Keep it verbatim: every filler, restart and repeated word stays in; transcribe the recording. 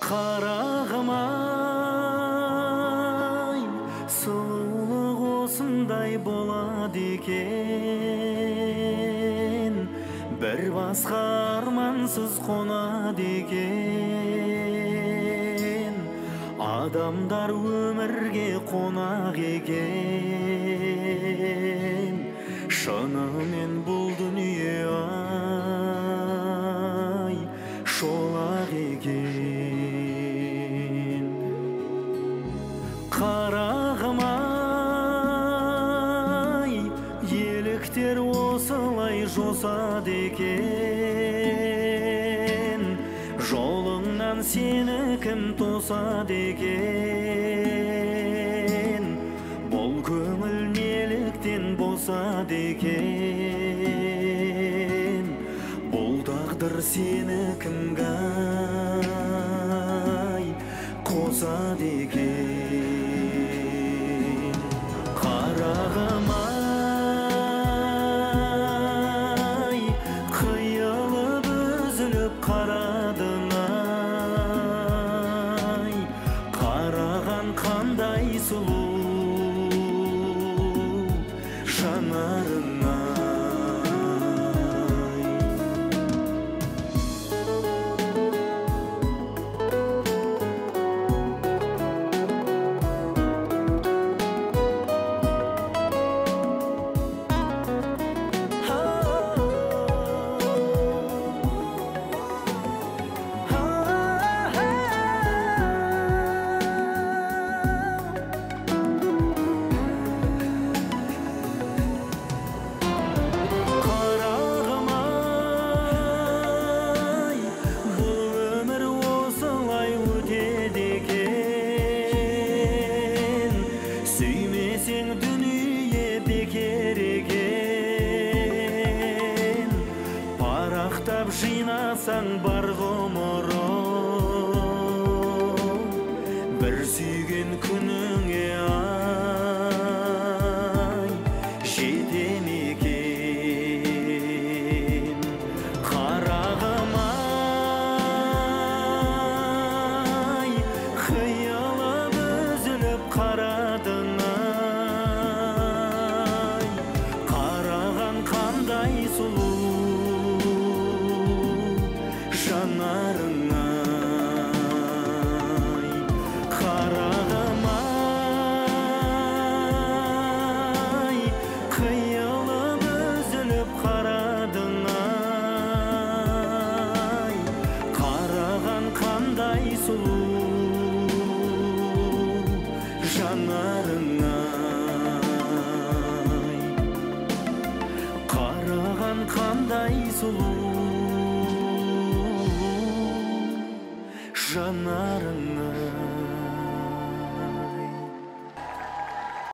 Қарағым-ай, сұлулық осындай болады екен, бір басқа армансыз қонады екен. Адамдар өмірге қонақ екен, шынымен бұл дүние ай шолақ екен. Қарағым-ай, еліктер осылай жосады екен, жолыңнан сені кім тосады екен, бұл көңіл неліктен босады екен, бұл тағдыр сені кімге қосады екен. Қарағым-ай, қиылып үзіліп қарадың-ай, қараған қандай сұлу жанарың-ай. Сүймесең дүние бекер екен, парақтап жинасаң бар ғұмырың, бір сүйген күніңе ай жете ме екен. Қарағым-ай, қиылып үзіліп қарадың, сұлу жанарың-ай. Қарағым-ай, қиылып үзіліп қарадың-ай, қараған қандай сұлу жанарың-ай. Қараған қандай сұлу жанарың.